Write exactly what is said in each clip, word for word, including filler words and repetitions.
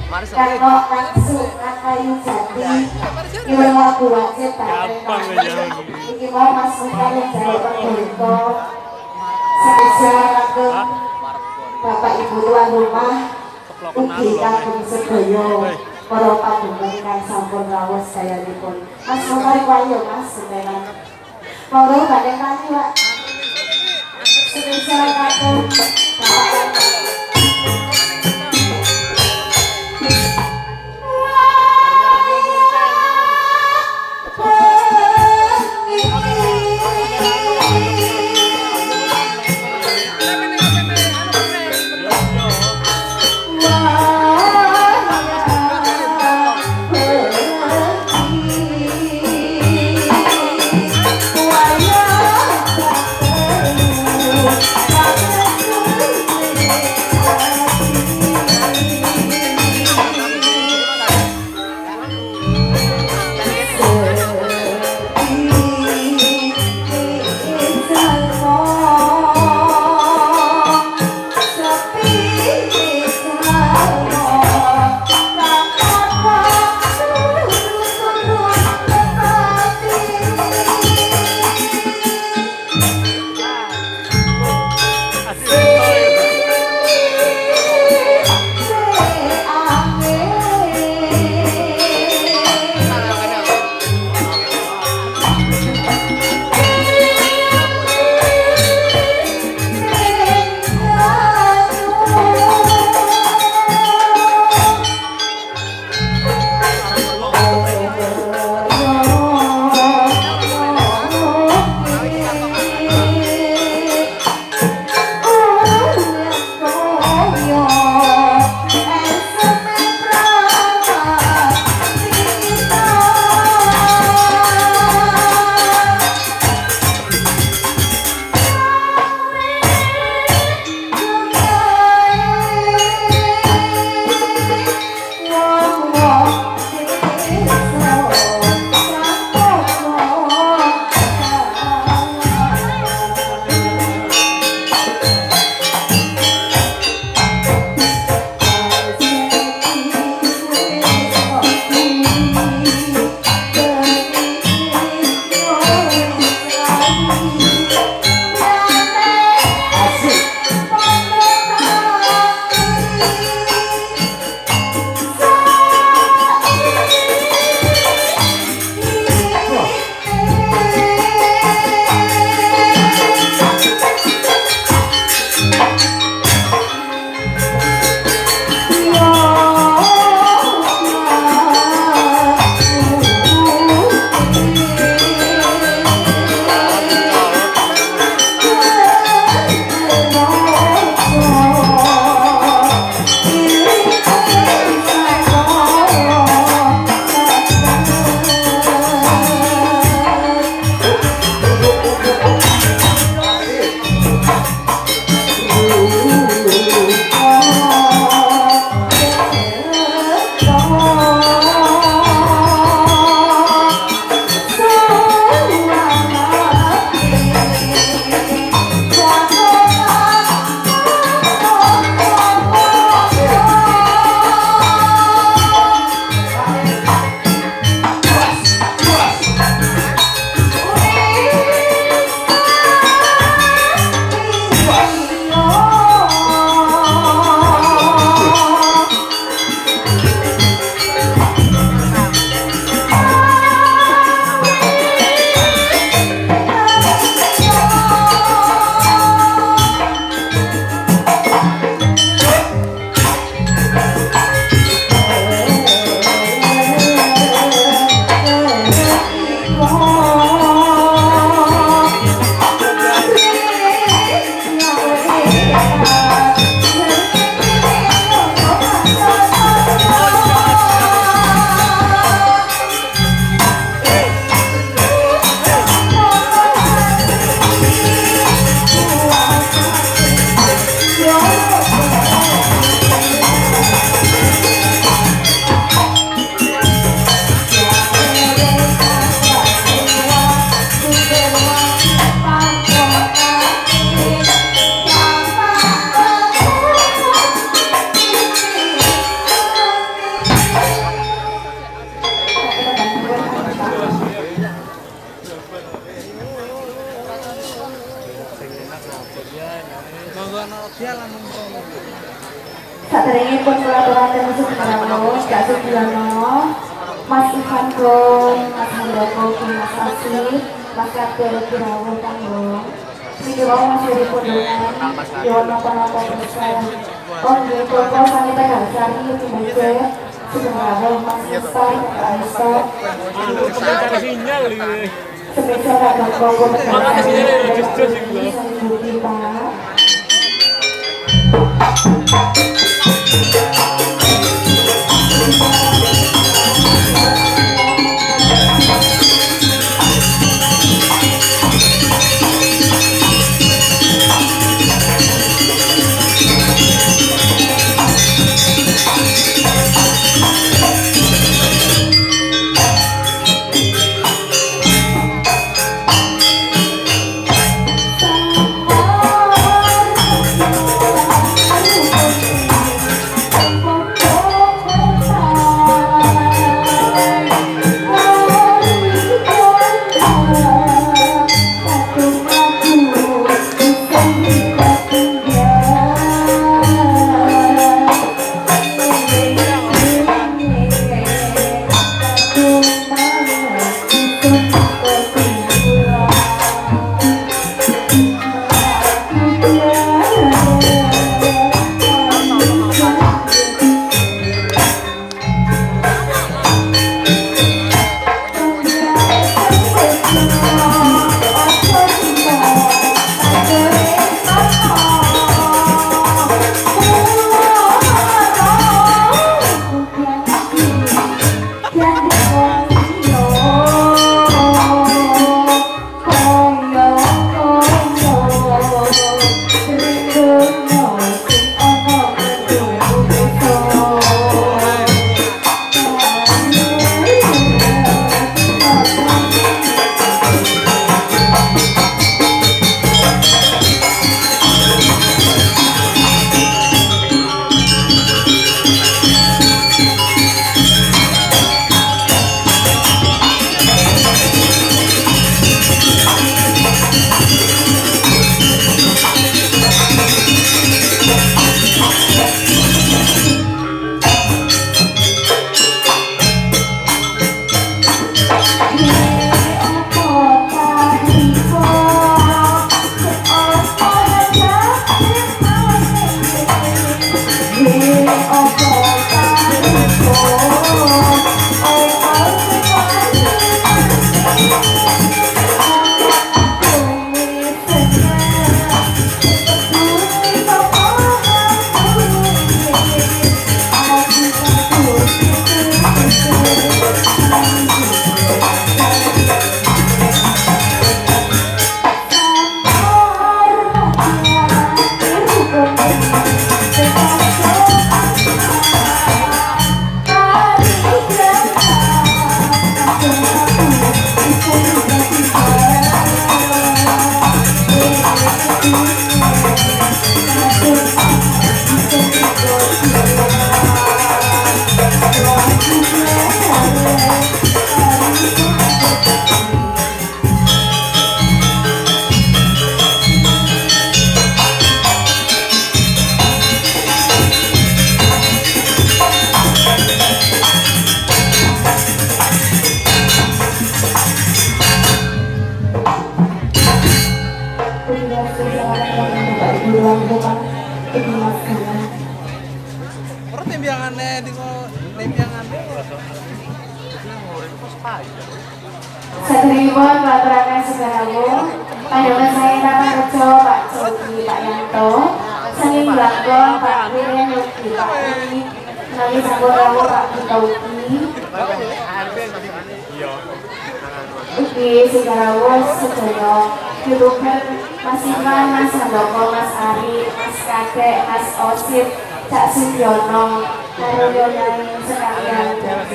Karena langsung kayu jati Iwa buat cetak Iki mau masuk kali jauh perbuliko Spesial kagum Bapak Ibu tuan rumah Ugi kagum sedoyo Para panjenengan ingkang sampun rawuh sayanipun Mas monggo wayo Mas semenan monggo badhe kali Pak spesial kagum Bapak Saderenge pun kolaborasi musik Prabowo, Kak Sugiono, Mas Ivan Gong, Mas Handoko, Mas Asih, Mas Kabel Kirawo Tanggung. Iki wae Mas Yuri Pondongan, Yono Penonton Besar. Om Yuri Koko Sami Tegal Sari Timbaje, Sugeng Mas Ustaz, Aiso. Sinyal iki. Spesial Kak Koko Tegal Sari. Saderipun aturaken sedherek panjenengan saya Tata Rejo Pak Jogi Pak Yanto sanging Blangkon Pak Wiren Yogi Pak Ini nami sampun rawuh Pak Kitauki ugi sedherek sedaya youtuber Mas Iman, Mas Handoko, Mas Ari, Mas Kadek, Mas Osip, Cak Sugiono, karo yonaing sekalian.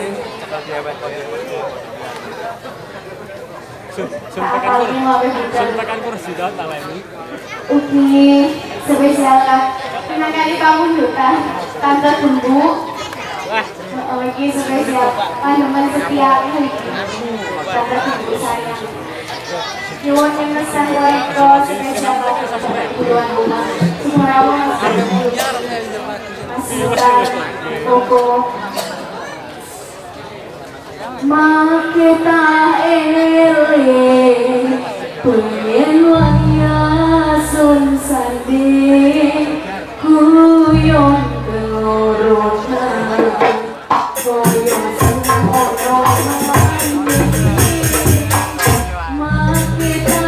Suntakan kursi dong tak ini. Ugi spesial penangani kamu juta tante bumbu. Wah, ugi spesial panjenengan setia tante bumbu sayang. Nyuwun ing Nusantara spesial bulan rumah. Semua Mas masukan pokok makita eling pengen waya sun sanding kuyon keloronan koyon senang orang makita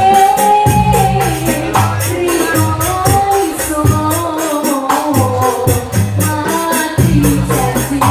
eling rinoy sumo mati janji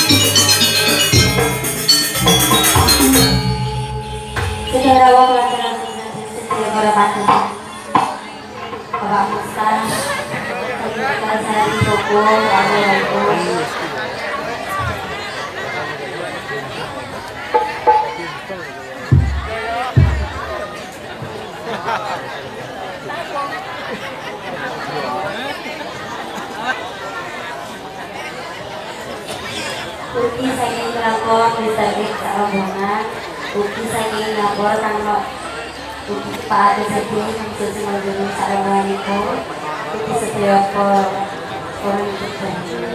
Saudara Wak Bapak Mustan, saya saya di Toko, Assalamualaikum. Uki saking lapor Mister Rombongan, Uki saking lapor tanggal Uki Pak Ade Sedih Samsul Simalungun Assalamualaikum. Uki setiap orang itu.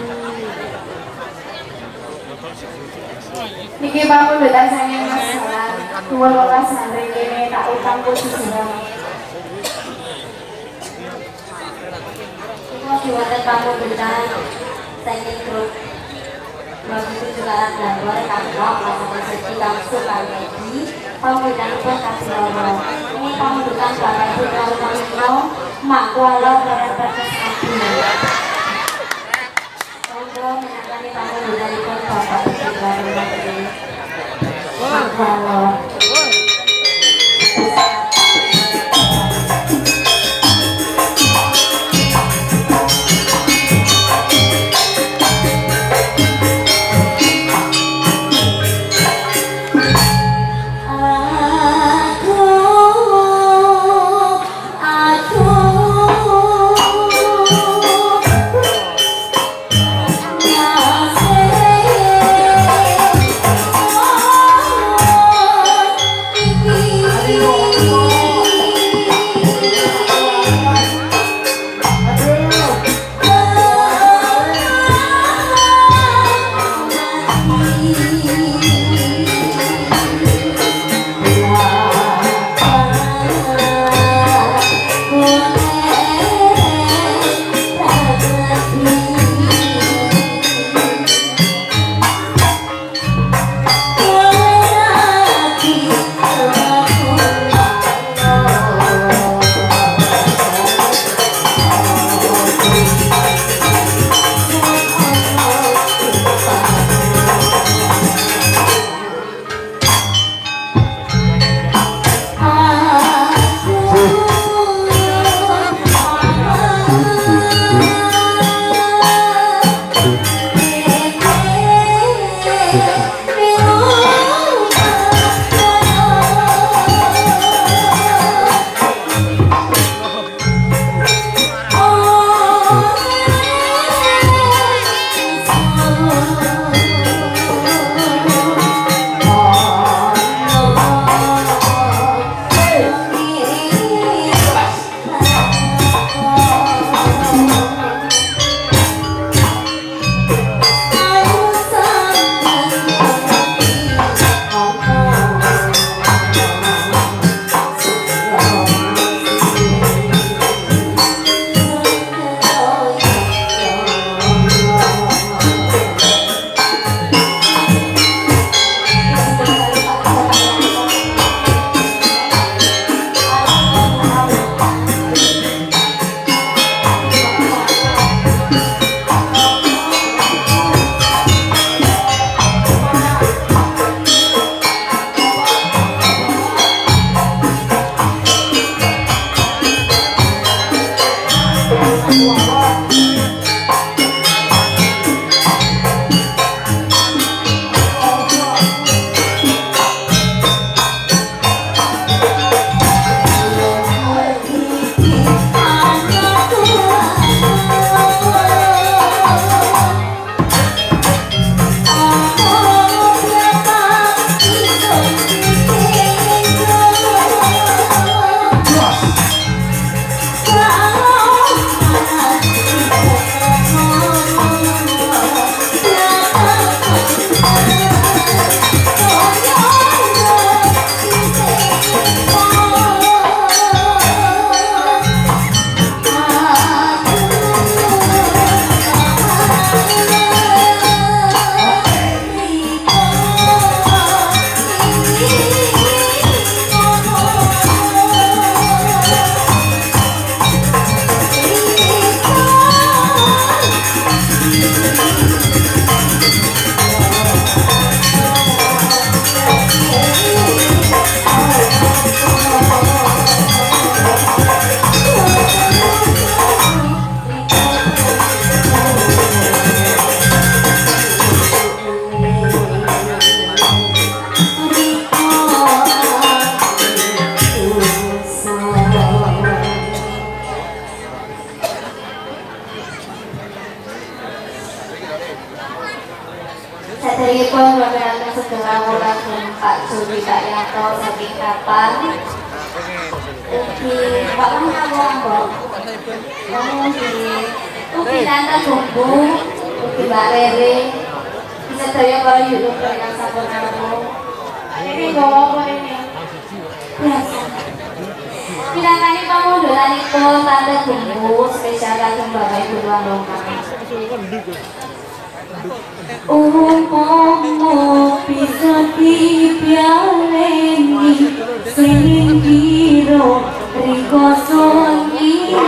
Niki bangun betul saking masalah dua belas hari ini tak utang posisi Semua diwakil tamu betul saking grup. Begitu juga ada boleh kantor atau sesi langsung lagi pemudaan pun kasih orang ini pemudaan bapak ibu kalau kalau mak walau dari batas aku untuk menangani pemudaan pun bapak ibu baru lagi mak walau Jadi pun beberapa setelah mulai Pak Sudi Pak Yanto saking kapan Uki Pak Mana Ngomong Uki Uki Nanda Bumbu Uki Mbak Rere bisa saya kalau YouTube yang sabun aku ini bawa apa ini biasa Pinangkani pamundulan itu Tante Bumbu spesial kagem Bapak Ibu Tuan Longkang Umomo bisa dipialeni sing kiro riko songiyo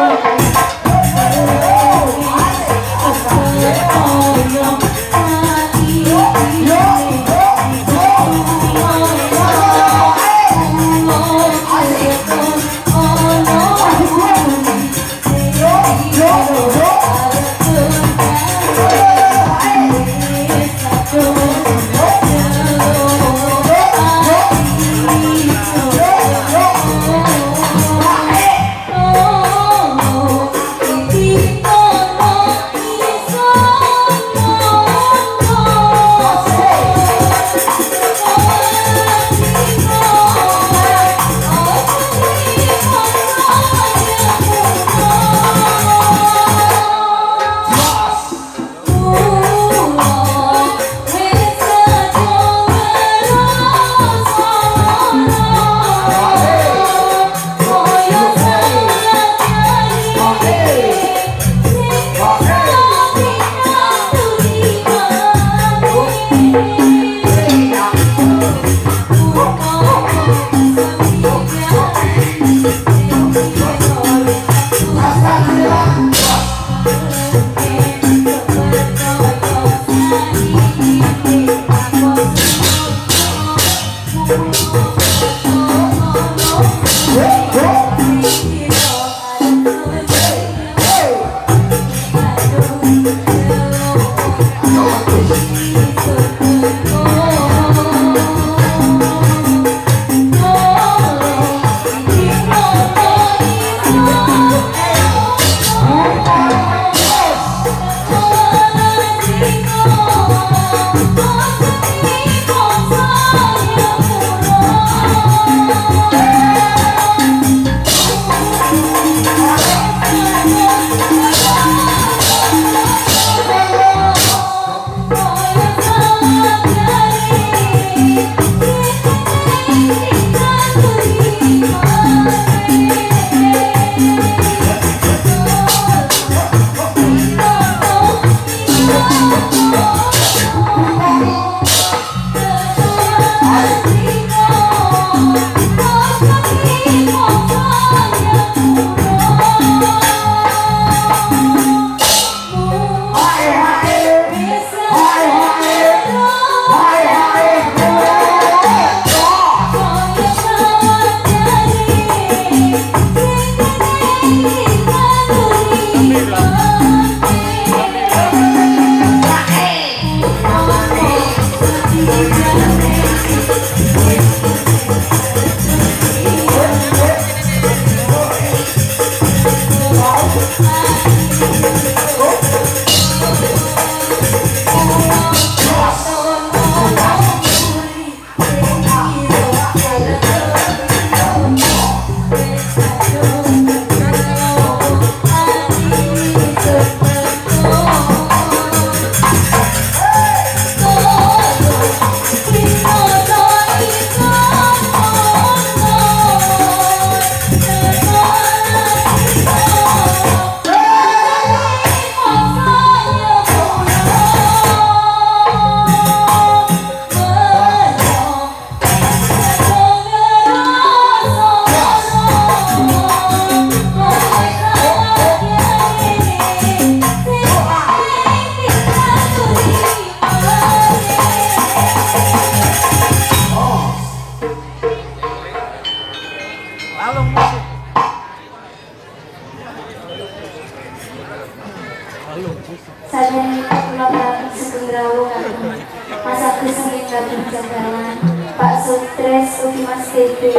Pak Sutres ugi Mas Tete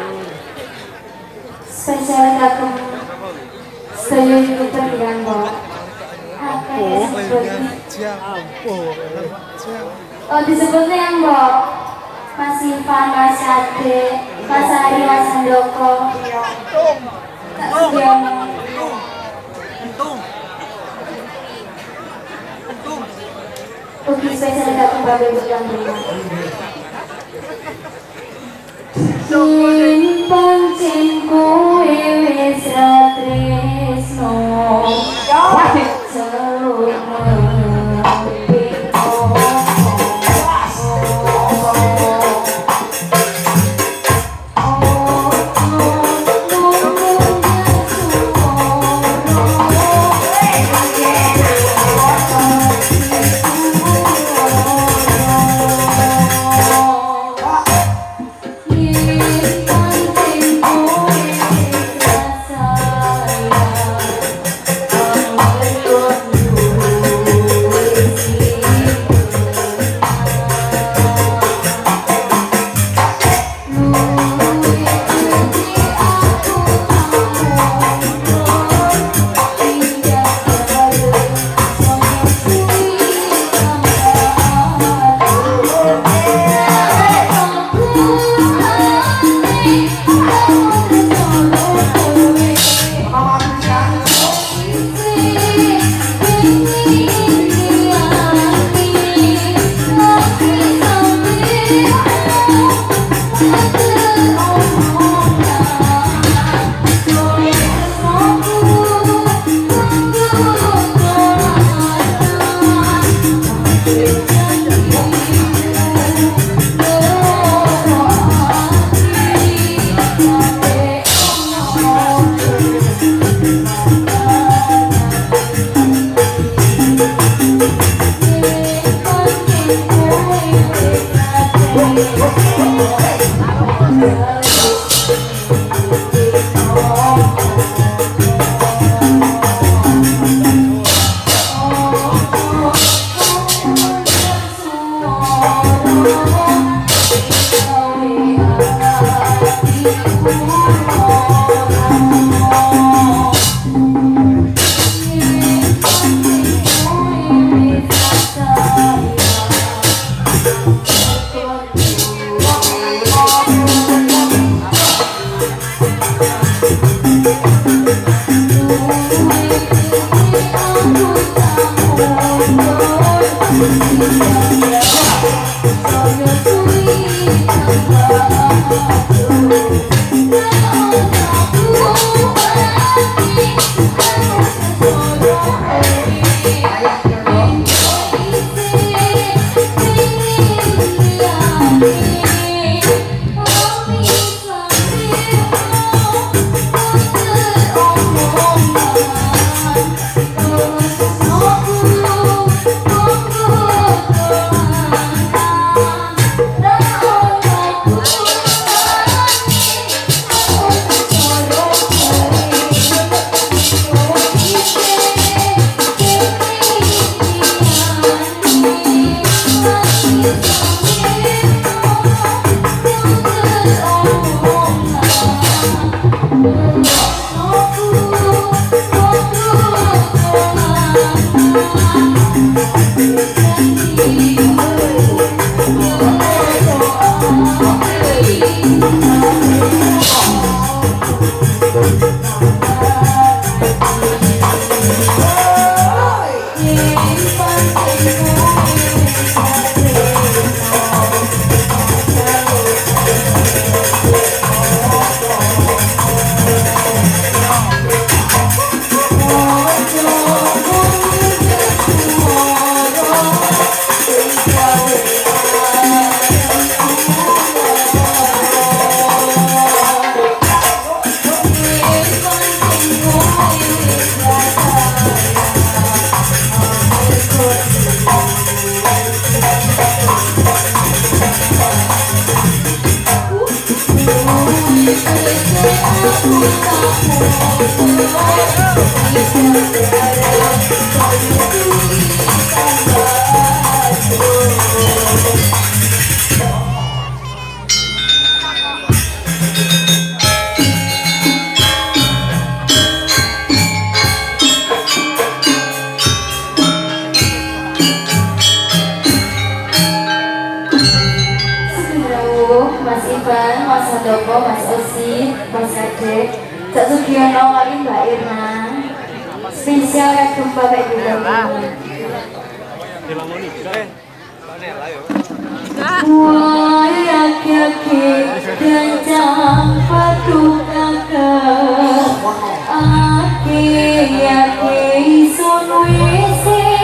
spesial kagem sedaya youtuber yang bawa apa ya seperti Oh disebutnya yang mbok Mas Ivan, Mas Ade, Mas Ari, Mas Handoko. Tak Sugiono. Ugi spesial datang bagai bulan rumah. Simpan cingku wis ra tresno. Handoko, Mas Osi, Mas Kadek, Cak Sugiono, kali Mbak Irna. Spesial kagem Bapak Ibu Bapak. Wah, yaki-yaki kencang paduka aki-yaki sun wis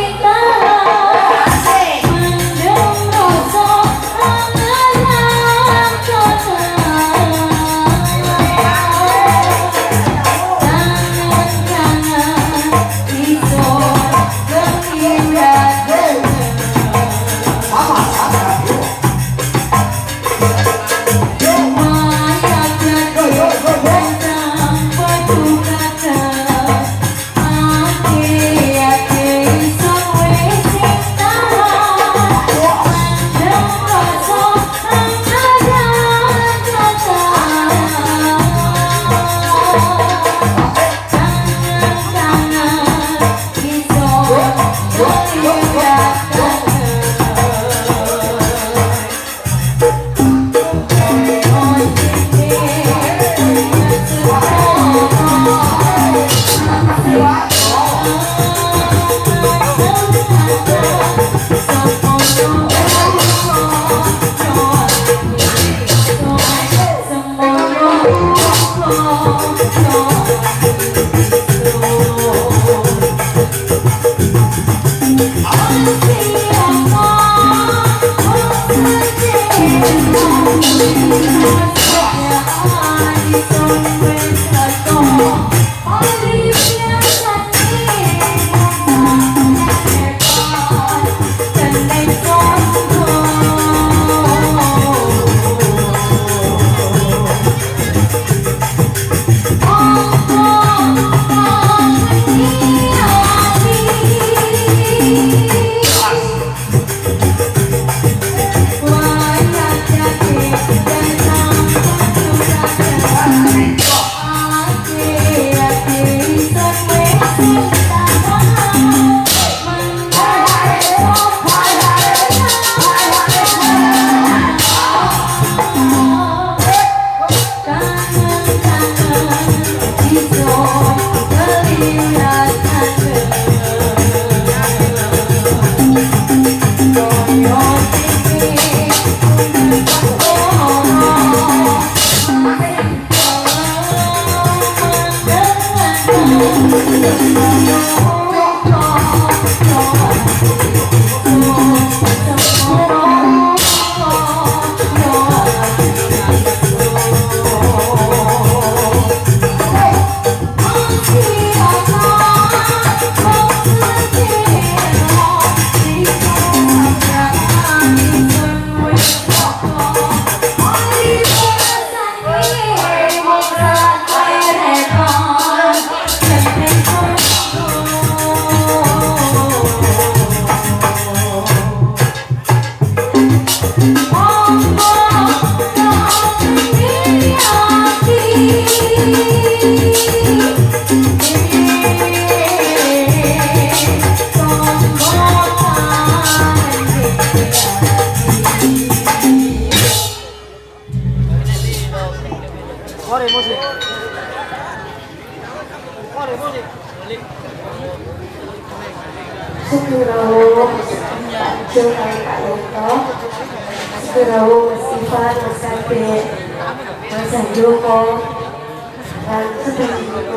Sugirawo, Jul kali Kak Yoto, Sugirawo, Mas Ivan, Mas Kadek, Mas Handoko, dan sedang itu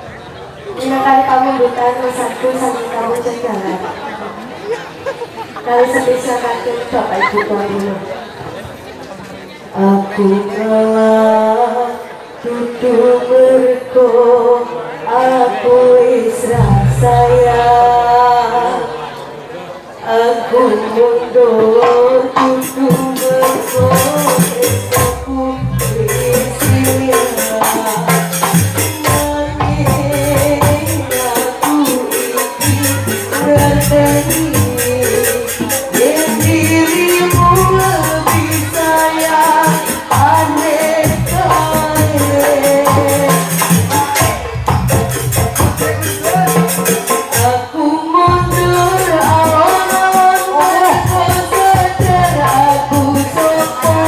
lima kali pamunggutan Mas Agus sampai kamu jalan. Kali spesial kakek Bapak Ibu Bapak. Aku ngalah duduk mergo aku isra sayang. Aku mundur duduk mergo aku isra. Oh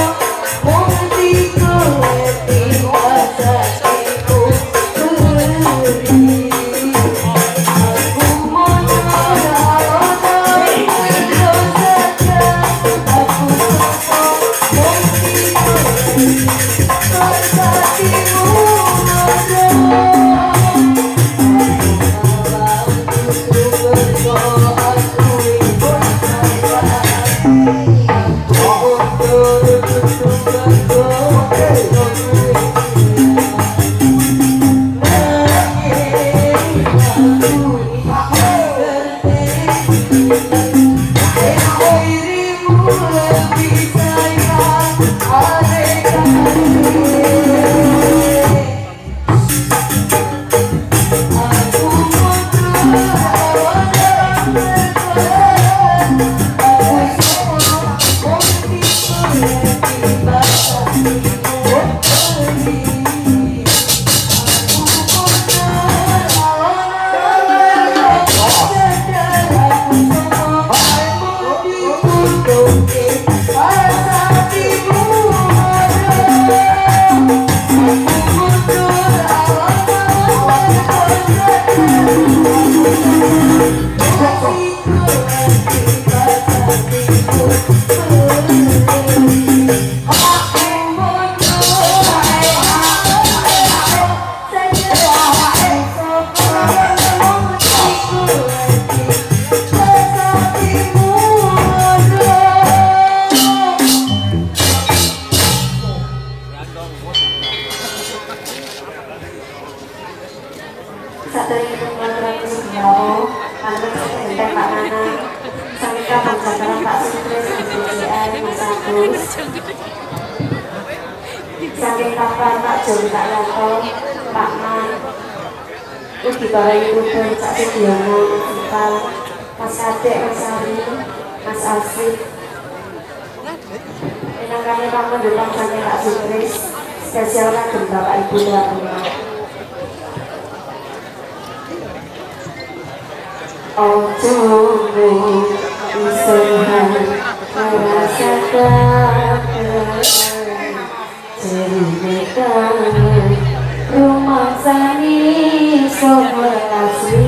Saking kapan Pak Jom tak Yanto, Pak Man, ugi para youtuber Cak Sugiono, Mas Mas Adek, Mas Ari, Mas Alfie. Menangkane Pak Mendutang saking Pak Sutris, spesial kagem Bapak Ibu dan rumah. Ojo isuhan merasakan ceritakan rumah sani sumber asli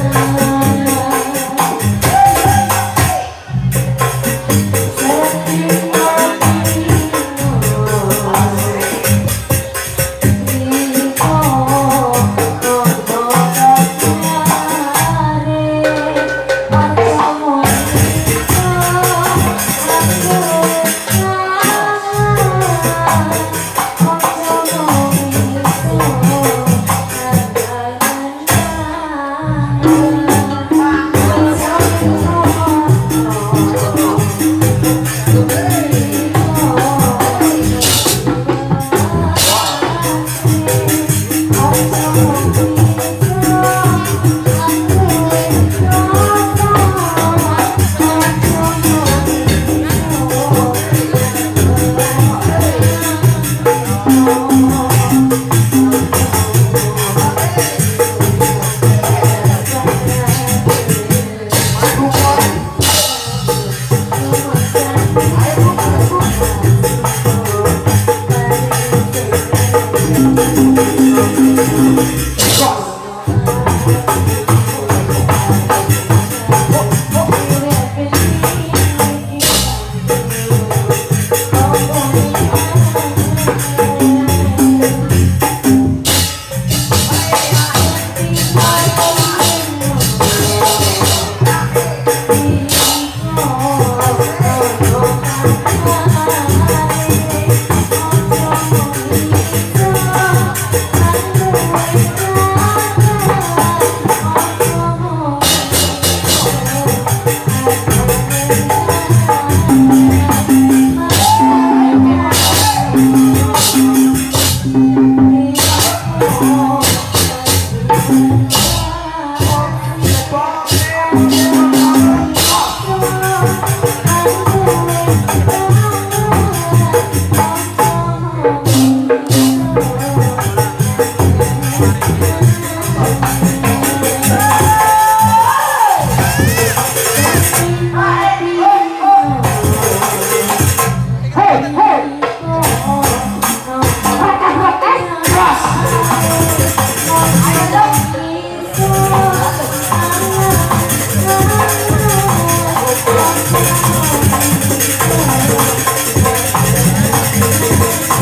Thank you.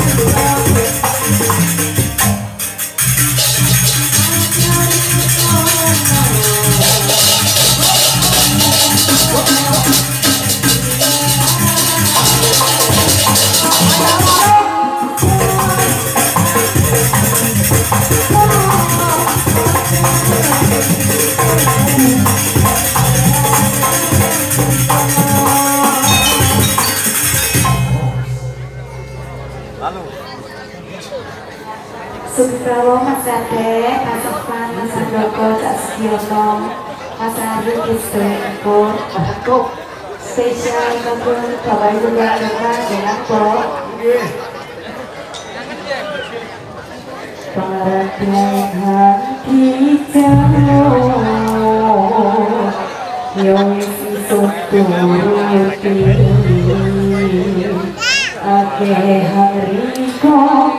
Sukrawo Mas Kadek, Mas Sofan, Mas Andoko, Cak Sugiono, Mas Ari, Kisdoenko, Bakuk, spesial kebun Bapak Ibu keluarga dengan Pok. Pengarahan kita yang tutupi ake hari kau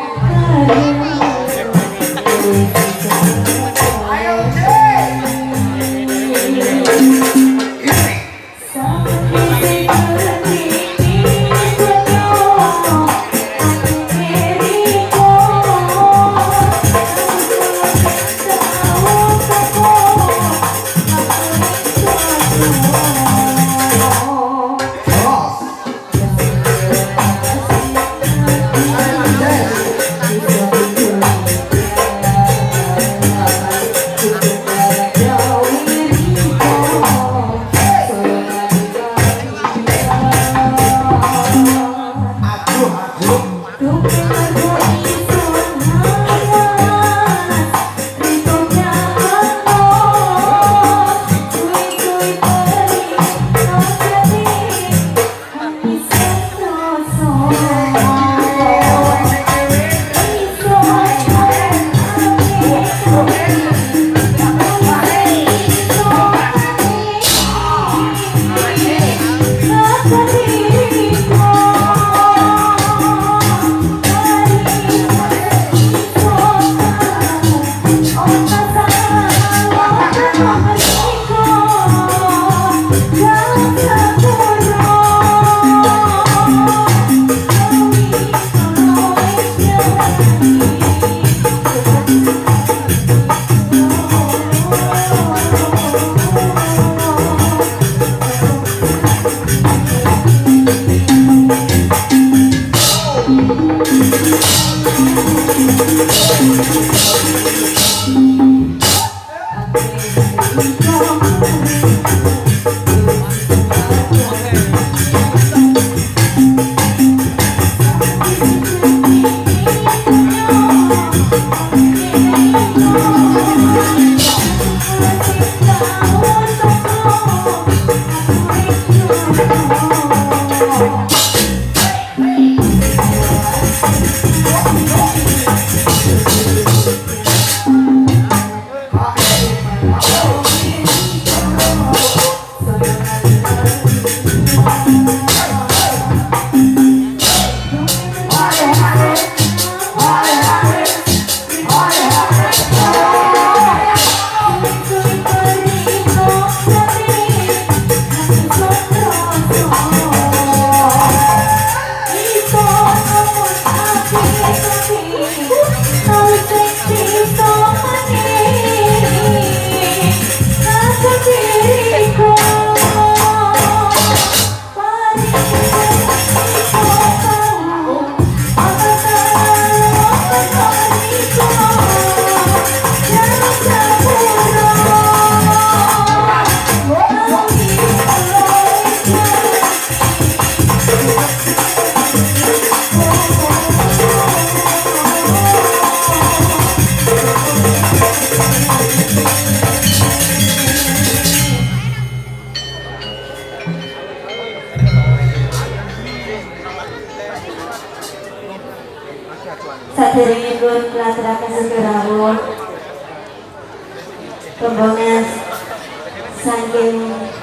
saderengipun ngaturaken sedarawuh rombongan saking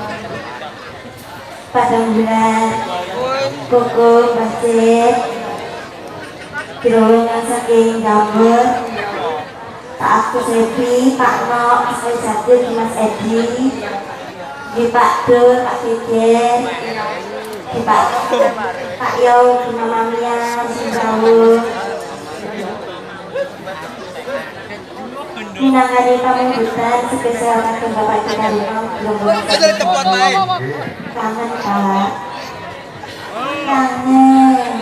Padangbulan Koko Basir rombongan saking Gambir Pak Agus Ebi, Pak Nok, Mas Zadir, Mas Edi, di Pak Dul, Pak Fidir, di Pak Pak Yo, di Mama Mia, Singgawu, Minangkani pamungkutan spesial kagem Bapak Ibu Harimau Gelombang. Kangen Pak. Kangen.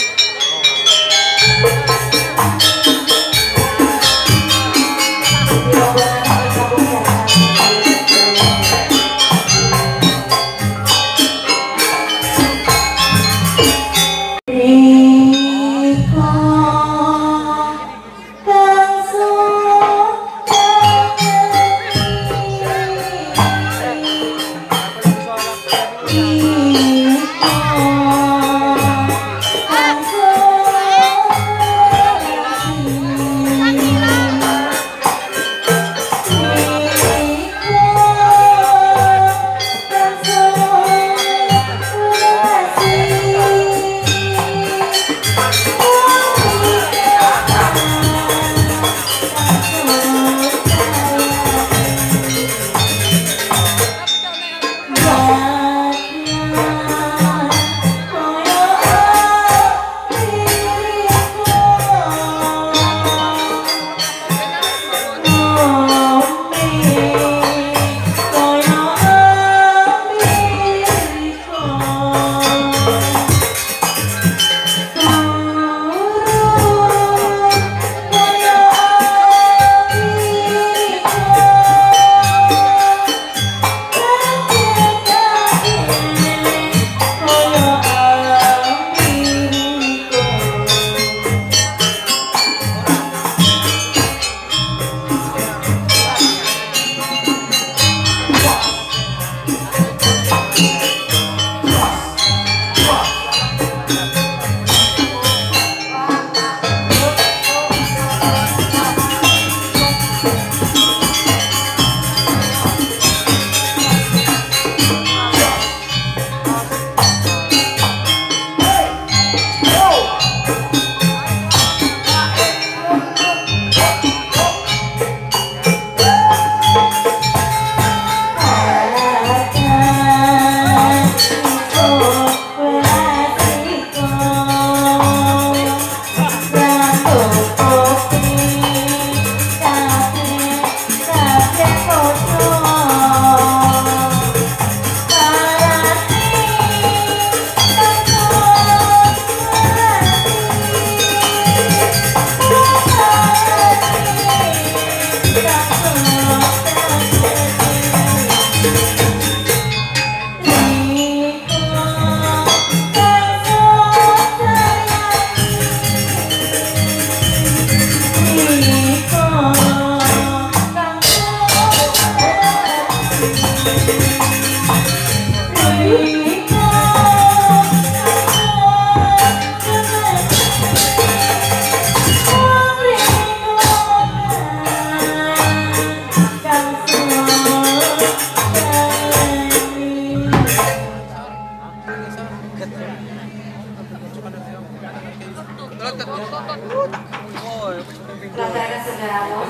Pelanggaran saudaramu,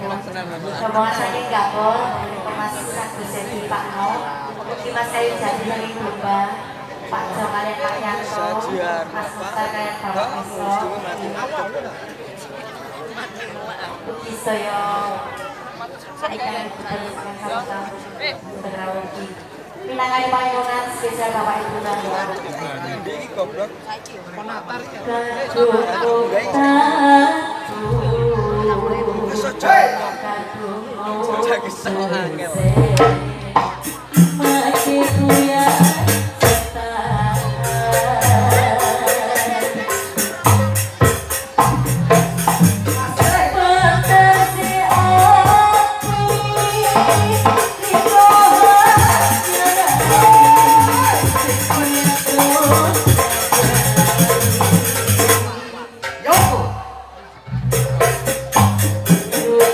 rombongan saking Gabon, informasi satu senti Pak No, Dimas Kayu Jadi dari Lumba, Pak Jo kalian Pak Yanto, Mas Mukhtar kalian Bapak Miso, Uki Soyo, Ikan Bukan Sama-sama, Tegrawuki. Minangkani panggungan spesial Bapak Ibu Nanda.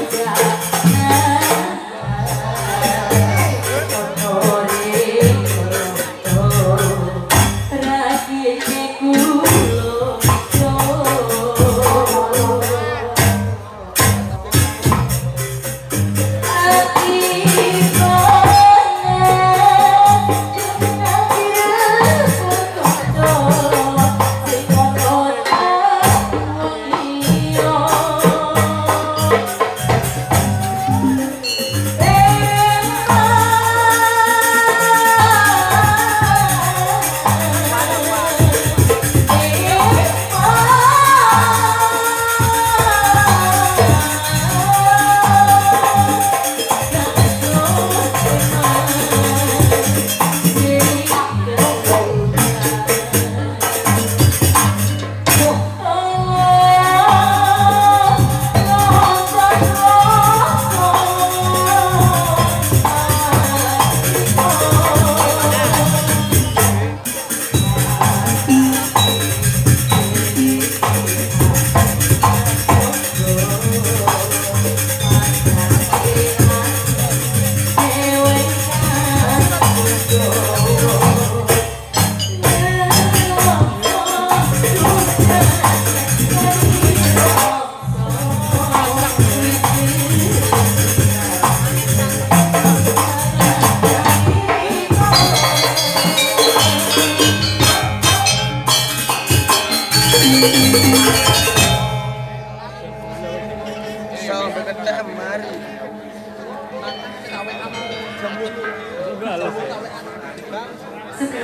Oh,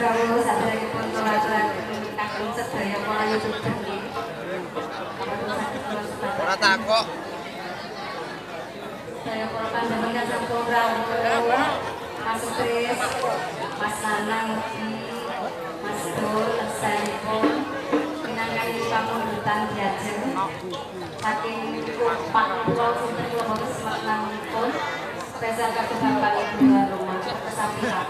Segawuh sadayapun kula aturaken kagem sedaya para youtuber nggih. Ora takok. Saya para panjenengan sampun rawuh. Mas Kris, Mas Nanang, Mas Dul, sampun pinangangi pamundutan diajeng saking Pak Kula sinten kula boten semaknanipun spesial kagem Bapak Ibu tuan rumah kesampaian.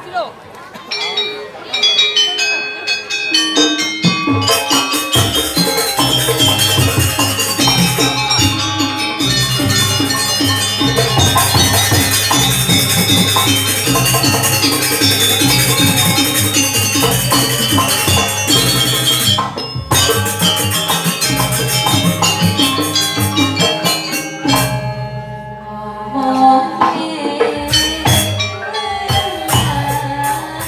Oh,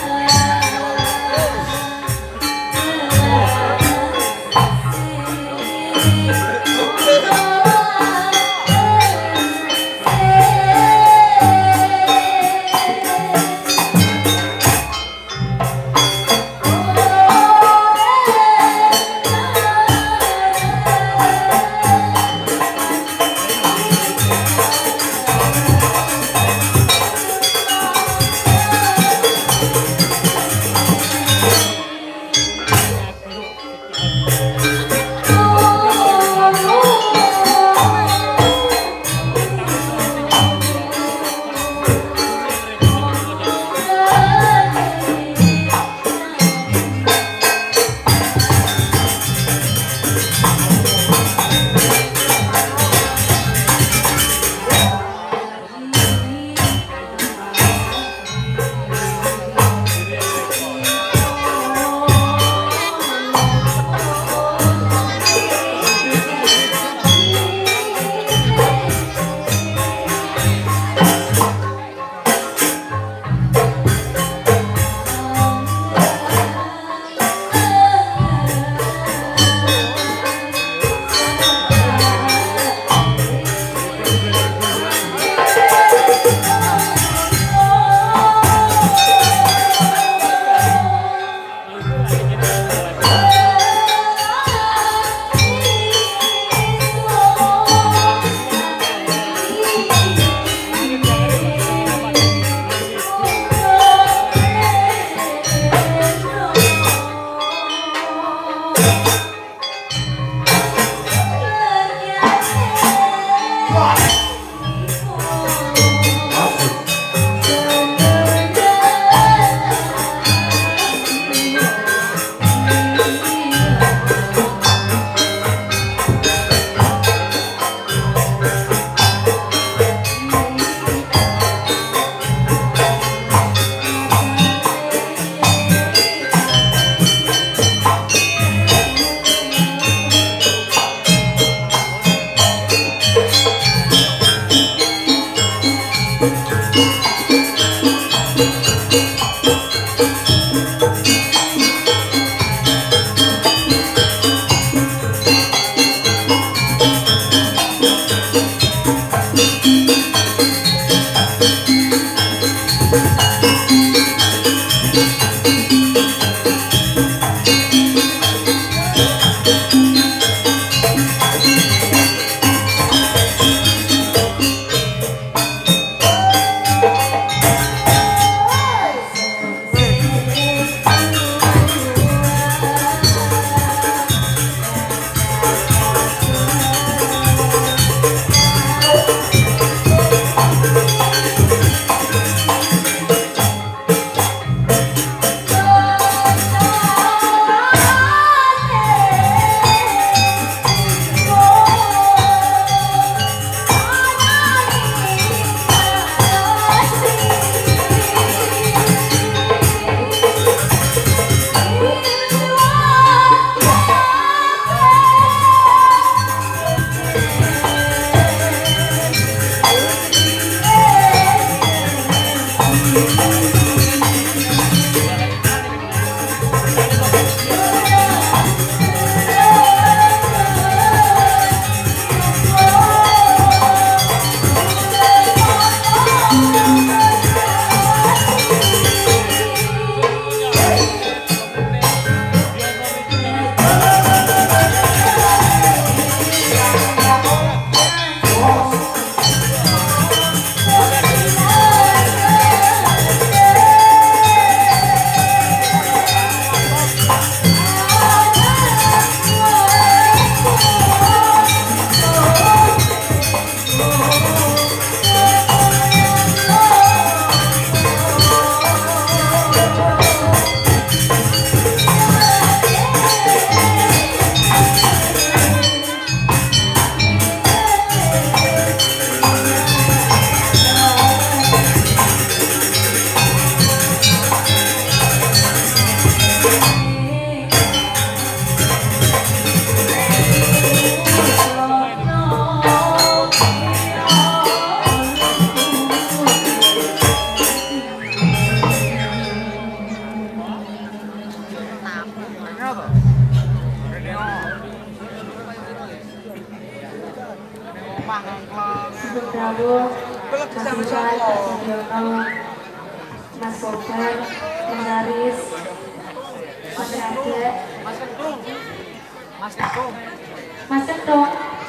Sugeng Rawuh, Mas Iwan, Pak Sugiono, Mas Bobar, Mas Aris, Mas Kadek, Mas Kentung, Mas Kentung, Mas Kentung,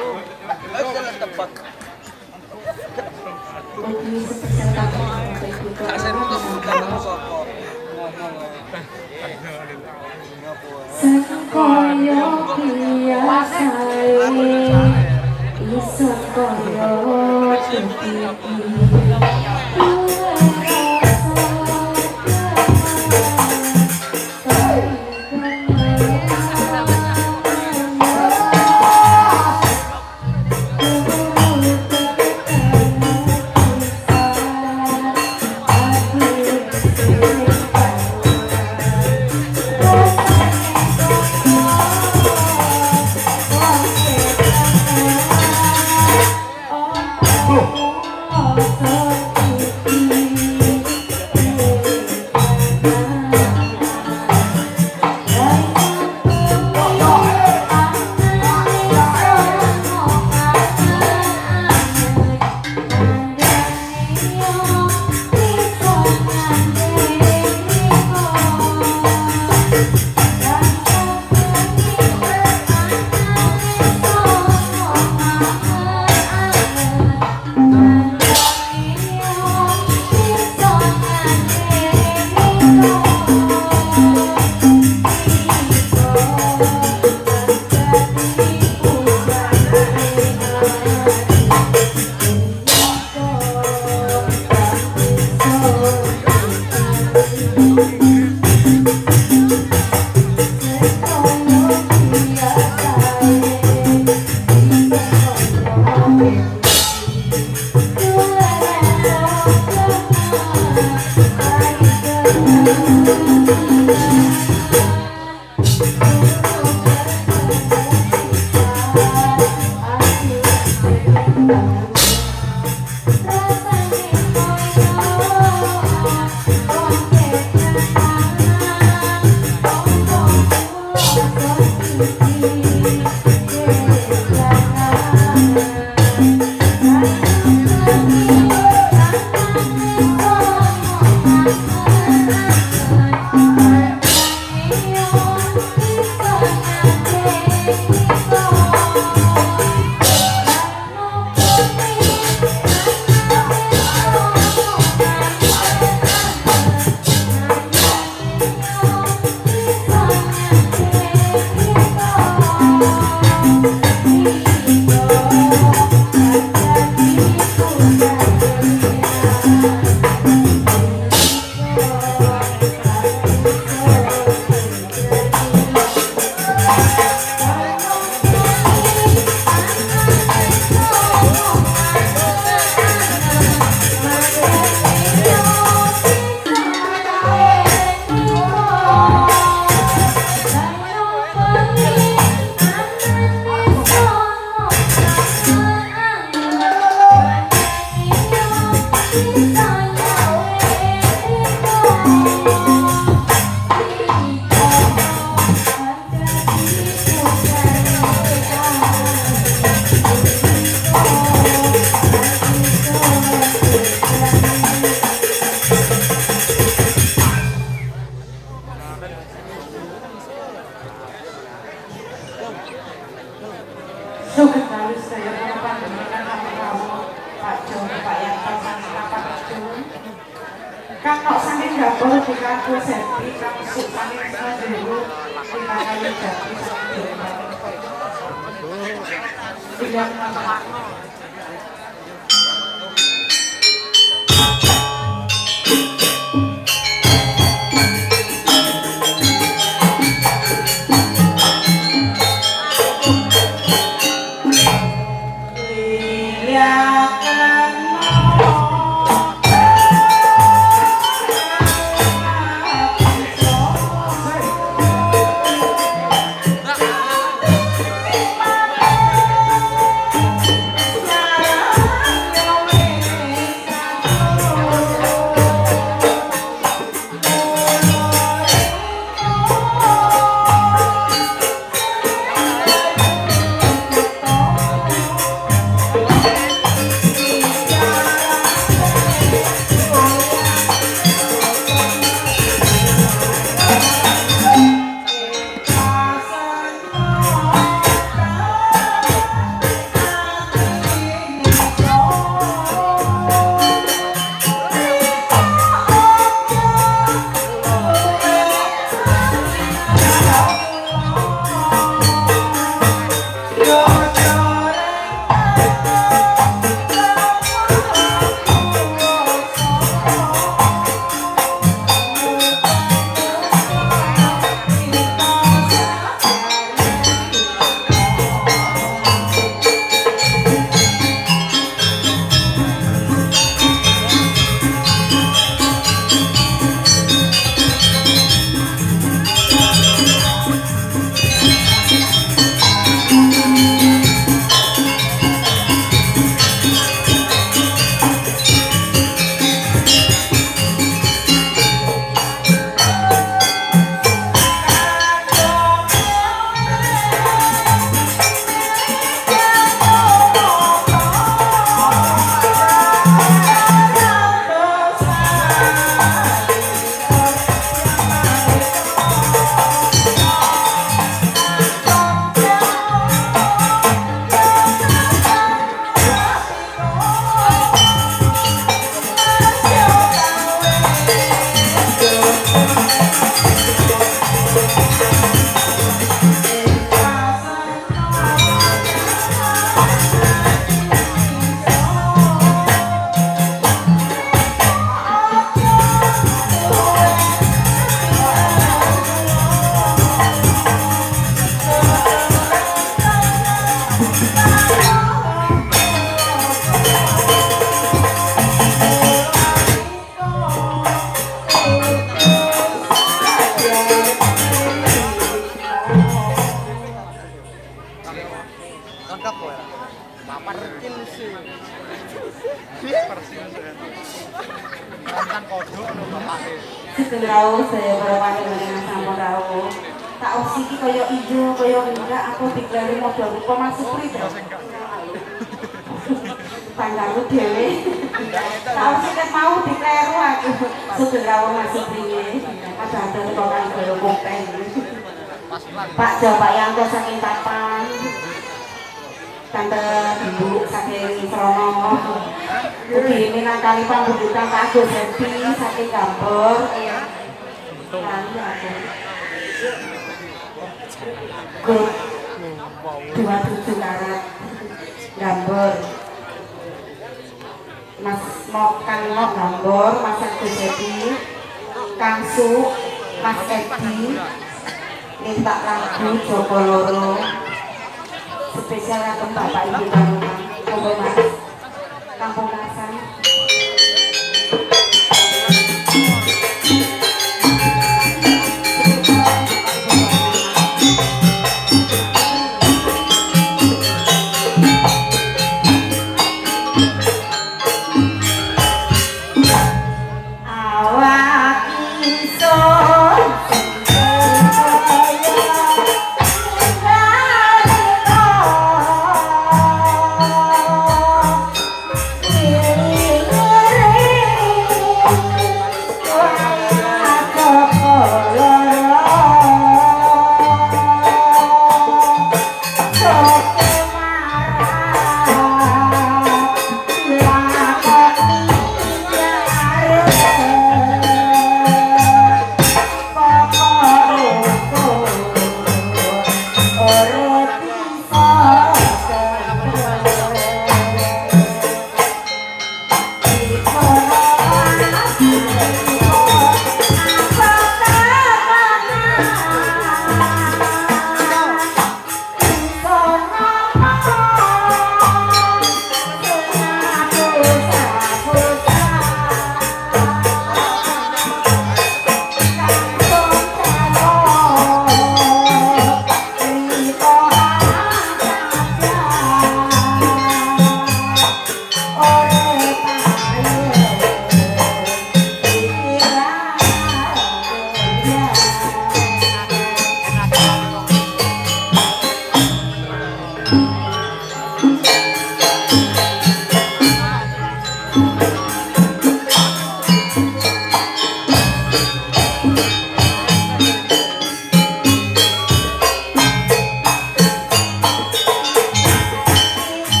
Bagi spesial kami untuk Ibu Sekoyo biasae iso koyo titi Rawuh saya berwani dengan sampun rawuh. Tak usiki kaya ijo kaya enggak aku dikleri modal rupa masuk prite. Tanggaku dhewe. Tak usiki mau dikleru aku. Sugeng rawuh masuk priye. Padahal kok kan kaya kopeng. Pak Jawa Yanto saking Tapan. Tante Ibu saking Srono. Ugi minangkali pambujukan Pak Agus Hendi saking Gambor. Grup dua puluh tujuh karat Gambor Mas Mokan Mok Gambor Mas Agus Hendi Kang Su Mas Edi minta lagu Joko Loro spesial kagem Bapak Ibu Panungan Kowe Mas Kampung Kasan.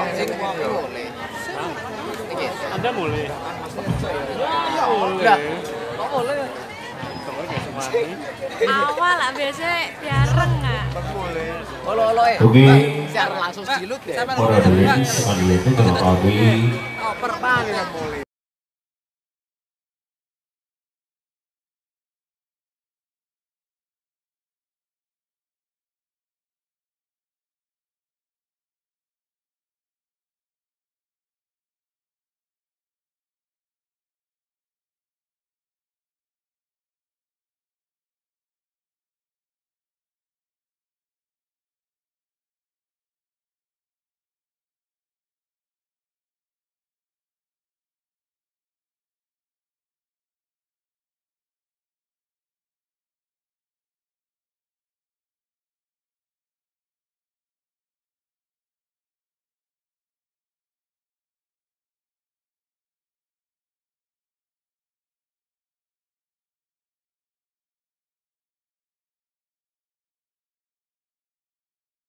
Anda mulai. Ya, mulai. Awal lah biasanya biareng nggak? Oke. Siar langsung silut ya. Para hadirin sekalian itu kalau kami Oh, perpan ya boleh.